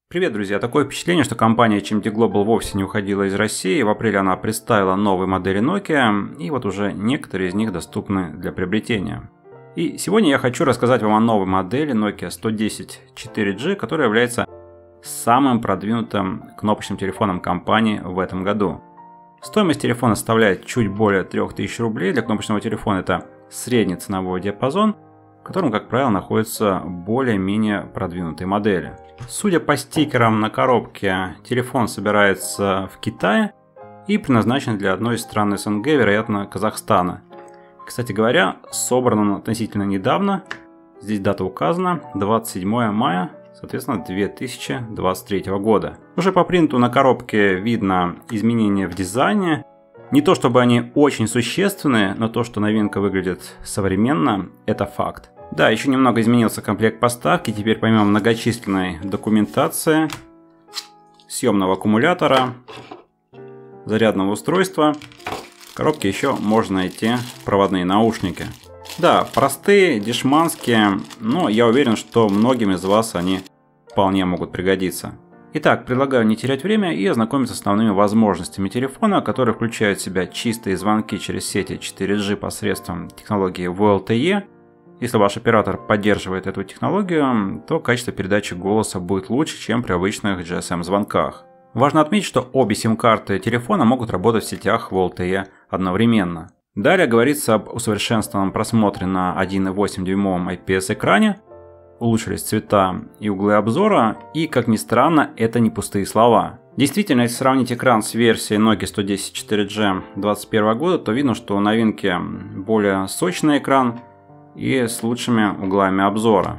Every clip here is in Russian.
Привет, друзья! Такое впечатление, что компания HMD Global вовсе не уходила из России. В апреле она представила новые модели Nokia, и вот уже некоторые из них доступны для приобретения. И сегодня я хочу рассказать вам о новой модели Nokia 110 4G, которая является самым продвинутым кнопочным телефоном компании в этом году. Стоимость телефона составляет чуть более 3000 рублей. Для кнопочного телефона это средний ценовой диапазон, в котором, как правило, находятся более-менее продвинутые модели. Судя по стикерам на коробке, телефон собирается в Китае и предназначен для одной из стран СНГ, вероятно, Казахстана. Кстати говоря, собран он относительно недавно. Здесь дата указана, 27 мая, соответственно, 2023 года. Уже по принту на коробке видно изменения в дизайне. Не то чтобы они очень существенные, но то, что новинка выглядит современно, это факт. Да, еще немного изменился комплект поставки. Теперь помимо многочисленной документации, съемного аккумулятора, зарядного устройства, в коробке еще можно найти проводные наушники. Да, простые, дешманские, но я уверен, что многим из вас они вполне могут пригодиться. Итак, предлагаю не терять время и ознакомиться с основными возможностями телефона, которые включают в себя чистые звонки через сети 4G посредством технологии VLTE. Если ваш оператор поддерживает эту технологию, то качество передачи голоса будет лучше, чем при обычных GSM-звонках. Важно отметить, что обе сим-карты телефона могут работать в сетях VLTE одновременно. Далее говорится об усовершенствованном просмотре на 1,8-дюймовом IPS-экране, улучшились цвета и углы обзора, и, как ни странно, это не пустые слова. Действительно, если сравнить экран с версией Nokia 110 4G 2021 года, то видно, что у новинки более сочный экран и с лучшими углами обзора.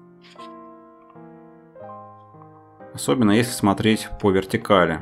Особенно если смотреть по вертикали.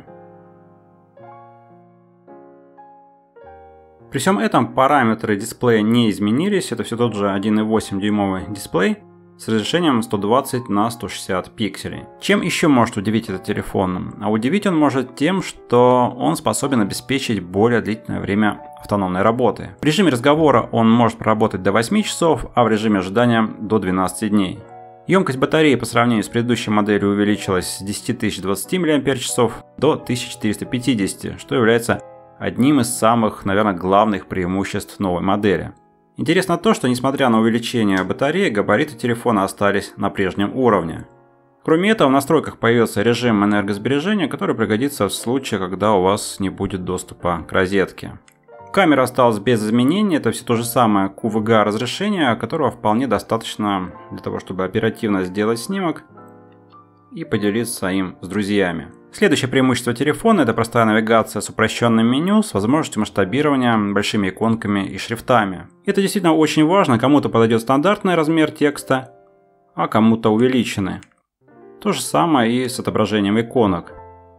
При всем этом параметры дисплея не изменились, это все тот же 1,8 дюймовый дисплей с разрешением 120 на 160 пикселей. Чем еще может удивить этот телефон? А удивить он может тем, что он способен обеспечить более длительное время автономной работы. В режиме разговора он может проработать до 8 часов, а в режиме ожидания до 12 дней. Емкость батареи по сравнению с предыдущей моделью увеличилась с 10020 мАч до 1450, что является одним из самых, наверное, главных преимуществ новой модели. Интересно то, что несмотря на увеличение батареи, габариты телефона остались на прежнем уровне. Кроме этого, в настройках появился режим энергосбережения, который пригодится в случае, когда у вас не будет доступа к розетке. Камера осталась без изменений, это все то же самое QVGA разрешение, которого вполне достаточно для того, чтобы оперативно сделать снимок и поделиться им с друзьями. Следующее преимущество телефона – это простая навигация с упрощенным меню, с возможностью масштабирования большими иконками и шрифтами. Это действительно очень важно, кому-то подойдет стандартный размер текста, а кому-то увеличенный. То же самое и с отображением иконок.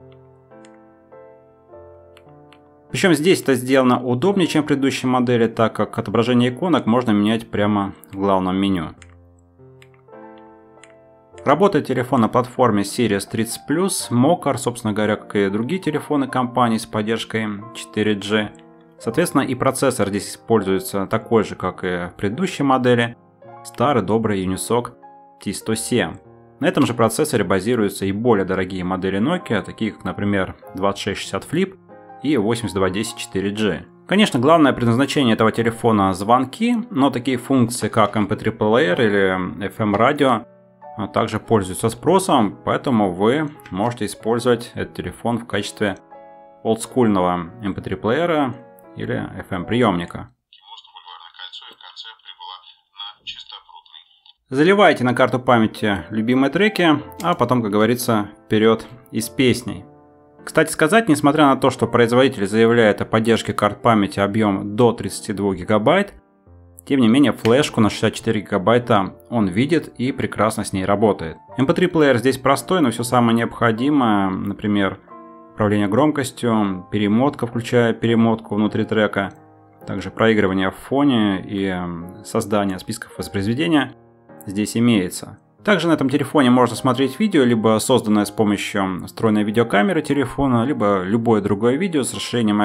Причем здесь это сделано удобнее, чем в предыдущей модели, так как отображение иконок можно менять прямо в главном меню. Работает телефон на платформе Series 30+, Mocar, собственно говоря, как и другие телефоны компании с поддержкой 4G. Соответственно, и процессор здесь используется такой же, как и в предыдущей модели, старый добрый Unisoc T107. На этом же процессоре базируются и более дорогие модели Nokia, такие как, например, 2660 Flip и 8210 4G. Конечно, главное предназначение этого телефона – звонки, но такие функции, как MP3 Player или FM радио, также пользуются спросом, поэтому вы можете использовать этот телефон в качестве олдскульного MP3 плеера или FM приемника. Заливайте на карту памяти любимые треки, а потом, как говорится, вперед и с песней. Кстати сказать, несмотря на то, что производитель заявляет о поддержке карт памяти объемом до 32 гигабайт, тем не менее, флешку на 64 гигабайта он видит и прекрасно с ней работает. MP3 плеер здесь простой, но все самое необходимое, например, управление громкостью, перемотка, включая перемотку внутри трека, также проигрывание в фоне и создание списков воспроизведения здесь имеется. Также на этом телефоне можно смотреть видео, либо созданное с помощью встроенной видеокамеры телефона, либо любое другое видео с расширением AVI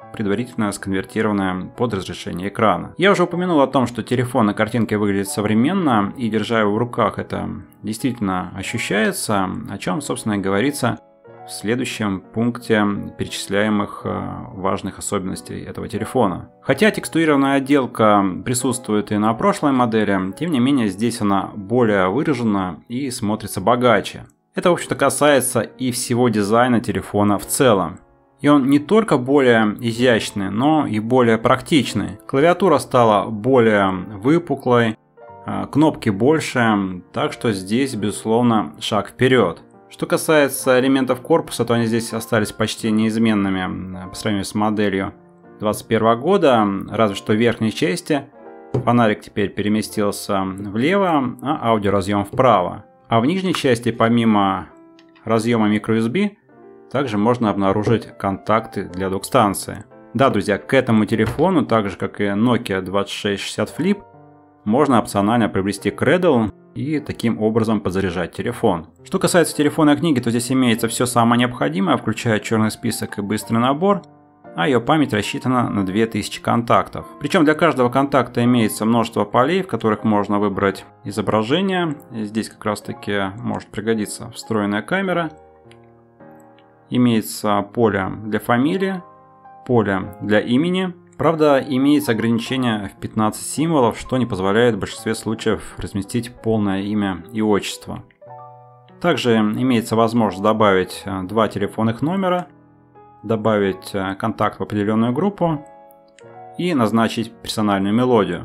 предварительно сконвертированная под разрешение экрана. Я уже упомянул о том, что телефон на картинке выглядит современно, и держа его в руках это действительно ощущается, о чем, собственно, и говорится в следующем пункте перечисляемых важных особенностей этого телефона. Хотя текстурированная отделка присутствует и на прошлой модели, тем не менее здесь она более выражена и смотрится богаче. Это, в общем-то, касается и всего дизайна телефона в целом. И он не только более изящный, но и более практичный. Клавиатура стала более выпуклой, кнопки больше, так что здесь, безусловно, шаг вперед. Что касается элементов корпуса, то они здесь остались почти неизменными по сравнению с моделью 2021 года, разве что в верхней части фонарик теперь переместился влево, а аудиоразъем вправо. А в нижней части, помимо разъема microUSB, также можно обнаружить контакты для док-станции. Да, друзья, к этому телефону, так же как и Nokia 2660 Flip, можно опционально приобрести Cradle и таким образом подзаряжать телефон. Что касается телефонной книги, то здесь имеется все самое необходимое, включая черный список и быстрый набор, а ее память рассчитана на 2000 контактов. Причем для каждого контакта имеется множество полей, в которых можно выбрать изображение. Здесь как раз таки может пригодиться встроенная камера. Имеется поле для фамилии, поле для имени. Правда, имеется ограничение в 15 символов, что не позволяет в большинстве случаев разместить полное имя и отчество. Также имеется возможность добавить 2 телефонных номера, добавить контакт в определенную группу и назначить персональную мелодию.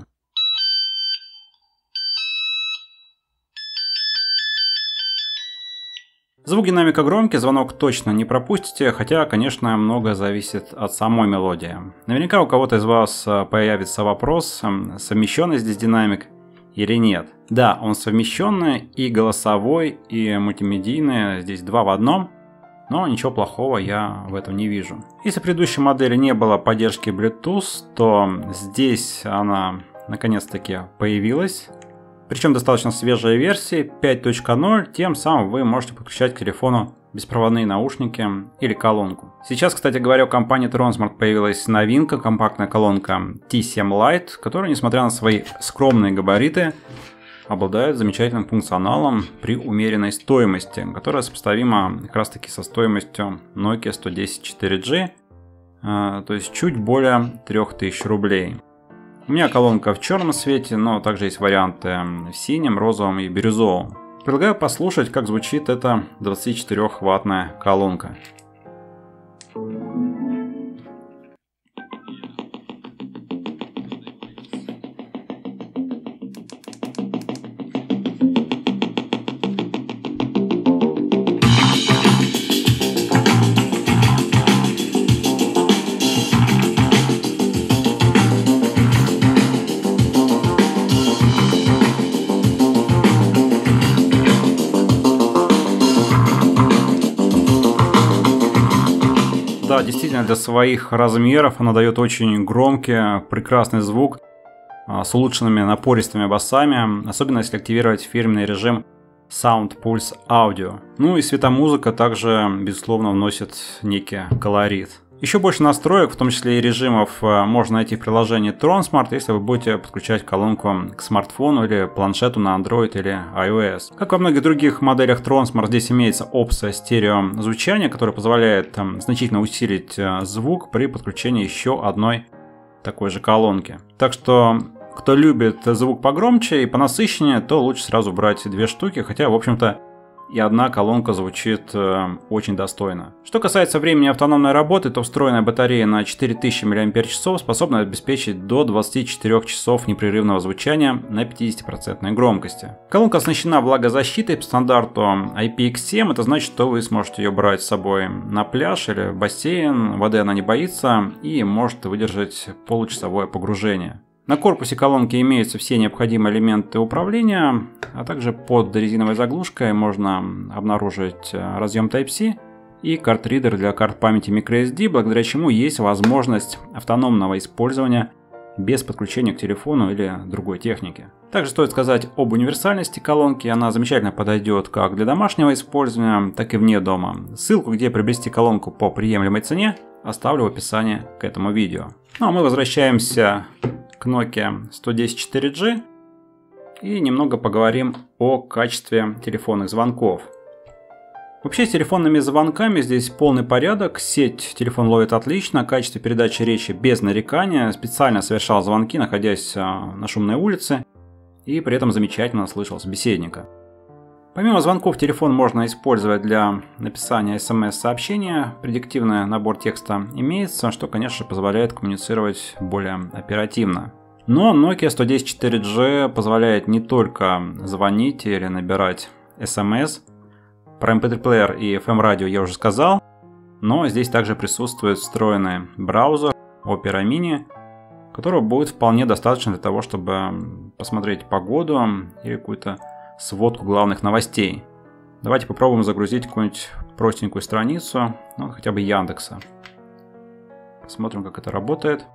Звук динамика громкий, звонок точно не пропустите, хотя, конечно, многое зависит от самой мелодии. Наверняка у кого-то из вас появится вопрос, совмещенный здесь динамик или нет. Да, он совмещенный, и голосовой, и мультимедийный, здесь 2 в одном, но ничего плохого я в этом не вижу. Если в предыдущей модели не было поддержки Bluetooth, то здесь она наконец-таки появилась. Причем достаточно свежая версия 5.0, тем самым вы можете подключать к телефону беспроводные наушники или колонку. Сейчас, кстати говоря, у компании Tronsmart появилась новинка, компактная колонка T7 Lite, которая, несмотря на свои скромные габариты, обладает замечательным функционалом при умеренной стоимости, которая сопоставима как раз таки со стоимостью Nokia 110 4G, то есть чуть более 3000 рублей. У меня колонка в черном цвете, но также есть варианты в синем, розовом и бирюзовом. Предлагаю послушать, как звучит эта 24-ваттная колонка. Да, действительно, для своих размеров она дает очень громкий, прекрасный звук с улучшенными напористыми басами, особенно если активировать фирменный режим Sound Pulse Audio. Ну и светомузыка также, безусловно, вносит некий колорит. Еще больше настроек, в том числе и режимов, можно найти в приложении Tronsmart, если вы будете подключать колонку к смартфону или планшету на Android или iOS. Как во многих других моделях Tronsmart, здесь имеется опция стереозвучания, которая позволяет значительно усилить звук при подключении еще одной такой же колонки. Так что, кто любит звук погромче и понасыщеннее, то лучше сразу брать 2 штуки, хотя, в общем-то, и одна колонка звучит очень достойно. Что касается времени автономной работы, то встроенная батарея на 4000 мАч способна обеспечить до 24 часов непрерывного звучания на 50% громкости. Колонка оснащена влагозащитой по стандарту IPX7, это значит, что вы сможете ее брать с собой на пляж или в бассейн, воды она не боится и может выдержать получасовое погружение. На корпусе колонки имеются все необходимые элементы управления, а также под резиновой заглушкой можно обнаружить разъем Type-C и картридер для карт памяти microSD, благодаря чему есть возможность автономного использования без подключения к телефону или другой технике. Также стоит сказать об универсальности колонки. Она замечательно подойдет как для домашнего использования, так и вне дома. Ссылку, где приобрести колонку по приемлемой цене, оставлю в описании к этому видео. Ну а мы возвращаемся к Nokia 110 4G и немного поговорим о качестве телефонных звонков. Вообще с телефонными звонками здесь полный порядок, сеть телефон ловит отлично, качество передачи речи без нарекания, специально совершал звонки, находясь на шумной улице, и при этом замечательно слышал собеседника. Помимо звонков телефон можно использовать для написания смс-сообщения, предиктивный набор текста имеется, что, конечно, позволяет коммуницировать более оперативно. Но Nokia 110 4G позволяет не только звонить или набирать смс. Про MP3-плеер и FM-радио я уже сказал, но здесь также присутствует встроенный браузер Opera Mini, которого будет вполне достаточно для того, чтобы посмотреть погоду или какую-то сводку главных новостей. Давайте попробуем загрузить какую-нибудь простенькую страницу, ну, хотя бы Яндекса. Посмотрим, как это работает.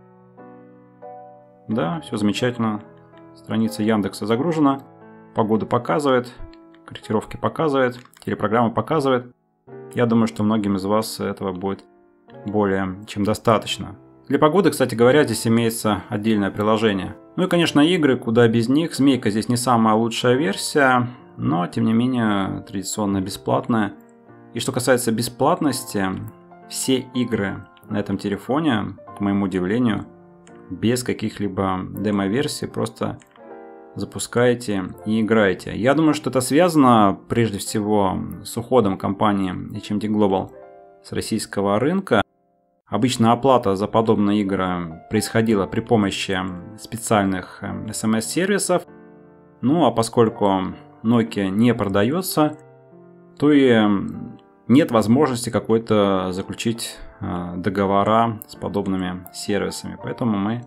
Да, все замечательно. Страница Яндекса загружена, погоду показывает. Корректировки показывает, телепрограмма показывает. Я думаю, что многим из вас этого будет более чем достаточно. Для погоды, кстати говоря, здесь имеется отдельное приложение. Ну и, конечно, игры, куда без них. Змейка здесь не самая лучшая версия, но, тем не менее, традиционно бесплатная. И что касается бесплатности, все игры на этом телефоне, к моему удивлению, без каких-либо демо-версий, просто запускаете и играете. Я думаю, что это связано прежде всего с уходом компании HMD Global с российского рынка. Обычно оплата за подобные игры происходила при помощи специальных SMS-сервисов. Ну а поскольку Nokia не продается, то и нет возможности какой-то заключить договора с подобными сервисами. Поэтому мы,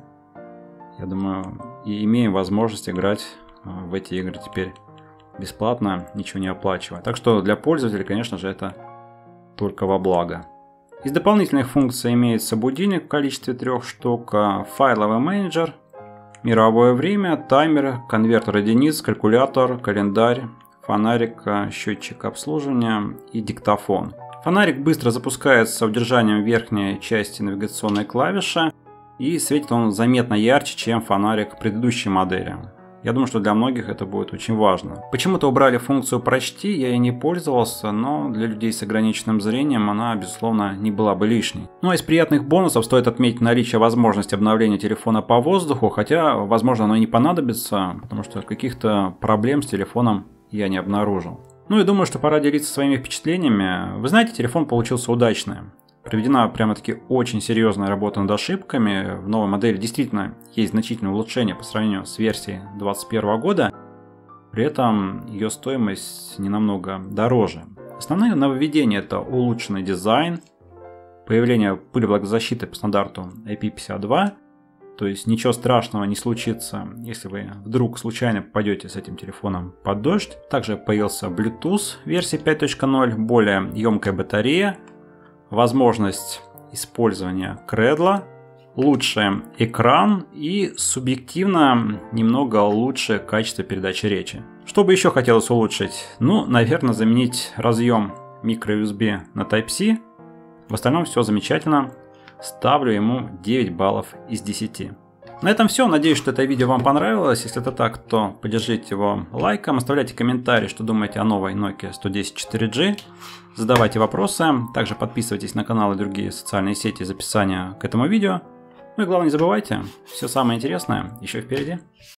я думаю, и имеем возможность играть в эти игры теперь бесплатно, ничего не оплачивая. Так что для пользователей, конечно же, это только во благо. Из дополнительных функций имеется будильник в количестве 3 штук, файловый менеджер, мировое время, таймер, конвертер единиц, калькулятор, календарь, фонарик, счетчик обслуживания и диктофон. Фонарик быстро запускается удержанием верхней части навигационной клавиши, и светит он заметно ярче, чем фонарик предыдущей модели. Я думаю, что для многих это будет очень важно. Почему-то убрали функцию «Прочти», я ей не пользовался, но для людей с ограниченным зрением она, безусловно, не была бы лишней. Ну а из приятных бонусов стоит отметить наличие возможности обновления телефона по воздуху, хотя, возможно, оно и не понадобится, потому что каких-то проблем с телефоном я не обнаружил. Ну и думаю, что пора делиться своими впечатлениями. Вы знаете, телефон получился удачным. Проведена прямо-таки очень серьезная работа над ошибками. В новой модели действительно есть значительное улучшение по сравнению с версией 2021 года. При этом ее стоимость не намного дороже. Основные нововведения — это улучшенный дизайн, появление пылевлагозащиты по стандарту IP52. То есть ничего страшного не случится, если вы вдруг случайно попадете с этим телефоном под дождь. Также появился Bluetooth версии 5.0, более емкая батарея, возможность использования Cradle, лучший экран и субъективно немного лучшее качество передачи речи. Что бы еще хотелось улучшить? Ну, наверное, заменить разъем microUSB на Type-C. В остальном все замечательно. Ставлю ему 9 баллов из 10. На этом все. Надеюсь, что это видео вам понравилось. Если это так, то поддержите его лайком, оставляйте комментарии, что думаете о новой Nokia 110 4G. Задавайте вопросы. Также подписывайтесь на канал и другие социальные сети из описания к этому видео. Ну и главное, не забывайте, все самое интересное еще впереди.